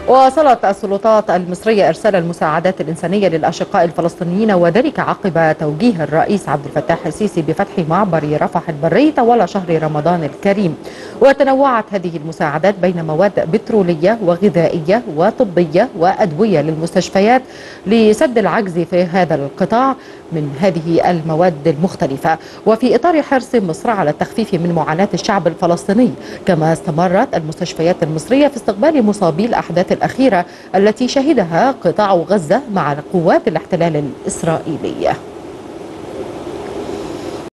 واصلت السلطات المصرية إرسال المساعدات الإنسانية للأشقاء الفلسطينيين، وذلك عقب توجيه الرئيس عبد الفتاح السيسي بفتح معبر رفح البري طوال شهر رمضان الكريم. وتنوعت هذه المساعدات بين مواد بترولية وغذائية وطبية وأدوية للمستشفيات لسد العجز في هذا القطاع من هذه المواد المختلفة، وفي إطار حرص مصر على التخفيف من معاناة الشعب الفلسطيني. كما استمرت المستشفيات المصرية في استقبال مصابي الأحداث الأخيرة التي شهدها قطاع غزة مع قوات الاحتلال الإسرائيلية.